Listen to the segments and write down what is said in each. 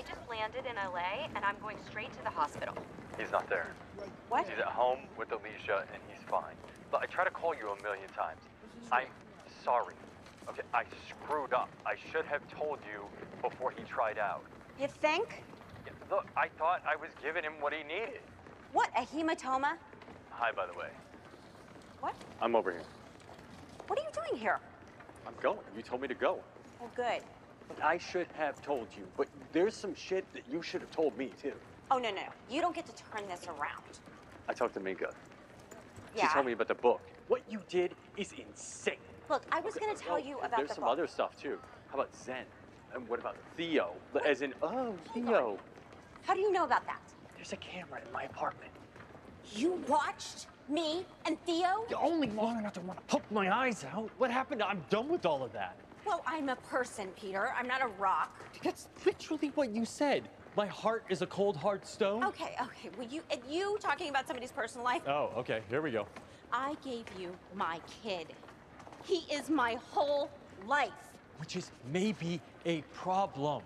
I just landed in LA and I'm going straight to the hospital. He's not there. What? He's at home with Alicia and he's fine. But I tried to call you a million times. I'm sorry. Okay, I screwed up. I should have told you before he tried out. You think? Yeah, look, I thought I was giving him what he needed. What, a hematoma? Hi, by the way. What? I'm over here. What are you doing here? I'm going. You told me to go. Oh, good. I should have told you, but there's some shit that you should have told me, too. Oh, no. You don't get to turn this around. I talked to Minka. Yeah? She told me about the book. What you did is insane. Look, I was going to tell you about there's the some book. other stuff, too. How about Zen? And what about Theo? As in, oh, Theo. How do you know about that? There's a camera in my apartment. You watched me and Theo? Only long enough to want to poke my eyes out. What happened? I'm done with all of that. Well, I'm a person, Peter. I'm not a rock. That's literally what you said. My heart is a cold, hard stone. Okay. Well, you talking about somebody's personal life? Oh, okay. Here we go. I gave you my kid. He is my whole life. Which is maybe a problem.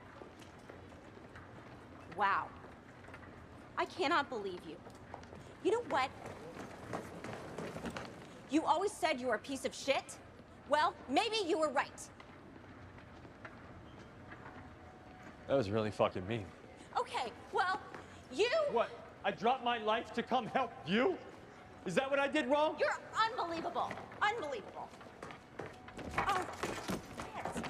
Wow. I cannot believe you. You know what? You always said you were a piece of shit. Well, maybe you were right. That was really fucking mean. Okay, well, you... What? I dropped my life to come help you? Is that what I did wrong? You're unbelievable. Unbelievable. Oh, yes.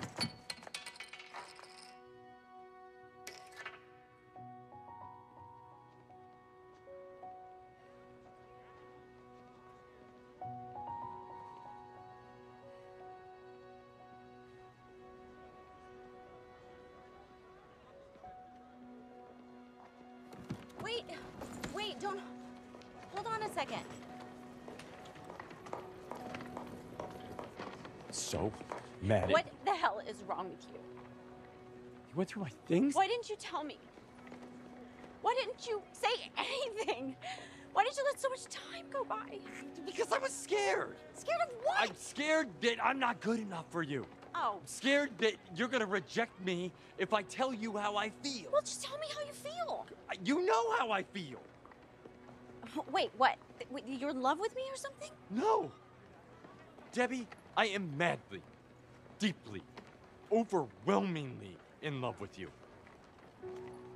Wait, don't... Hold on a second. So mad. What the hell is wrong with you? You went through my things? Why didn't you tell me? Why didn't you say anything? Why did you let so much time go by? Because I was scared. Scared of what? I'm scared that I'm not good enough for you. Oh. I'm scared that you're gonna reject me if I tell you how I feel. Well, just tell me how you feel. You know how I feel. Wait, what? You're in love with me or something? No. Debbie, I am madly, deeply, overwhelmingly in love with you.